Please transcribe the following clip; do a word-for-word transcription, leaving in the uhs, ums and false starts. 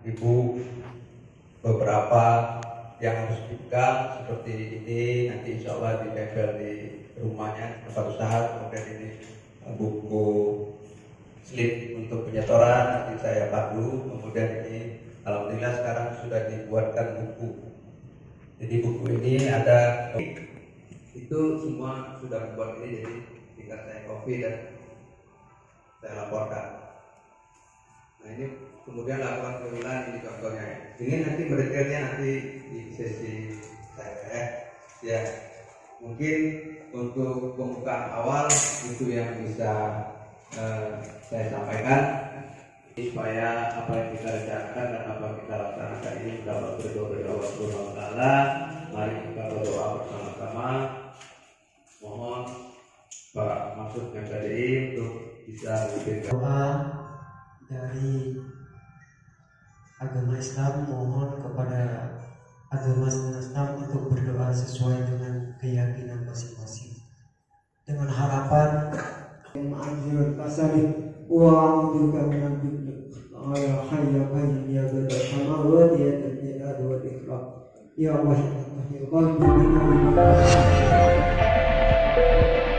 Ibu beberapa yang harus dibuka seperti ini, nanti insya Allah ditempel di rumahnya tempat usaha. Kemudian ini buku slip untuk penyetoran, nanti saya pandu. Kemudian ini alhamdulillah sekarang sudah dibuatkan buku. Jadi buku ini ada, itu semua sudah buat ini, jadi tinggal saya copy dan saya laporkan. Nah ini kemudian laporan keuangan ini contohnya. Ini nanti mendetailnya nanti di sesi saya ya. Mungkin untuk pembukaan awal itu yang bisa eh, saya sampaikan, supaya apa yang kita rencanakan dan apa yang kita laksanakan ini dapat berdoa dari Allah Subhanahu wa taala. Mari kita berdoa bersama-sama. Mohon Pak Maksud yang tadi untuk bisa memberikan doa dari agama Islam. Mohon kepada agama Islam untuk berdoa sesuai dengan keyakinan masing-masing, dengan harapan ma'azirul kasari wa a'udzubika minal fitnah ya hayya qayyum ya badi'us samawati ya dzal jalali wal ikram ya Allah ya tahhir qalbi min